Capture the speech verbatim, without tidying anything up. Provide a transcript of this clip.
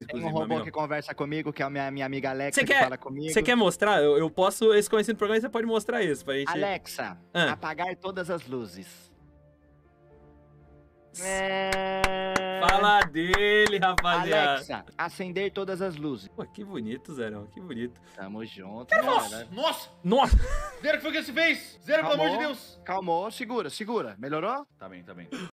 Tem inclusive, um meu robô amigão. que conversa comigo, que é a minha, minha amiga Alexa, Você que quer, fala comigo. você quer mostrar? Eu, eu posso, esse conhecimento do programa, você pode mostrar isso pra gente... Alexa, Ah. apagar todas as luzes. É... Fala dele, rapaziada. Alexa, acender todas as luzes. Pô, que bonito, Zerão, que bonito. Tamo junto, Nossa, galera. nossa! Nossa! Zero, o que foi que você fez? Zero, pelo amor de Calmou, Deus! Calmou, segura, segura. Melhorou? Tá bem, tá bem.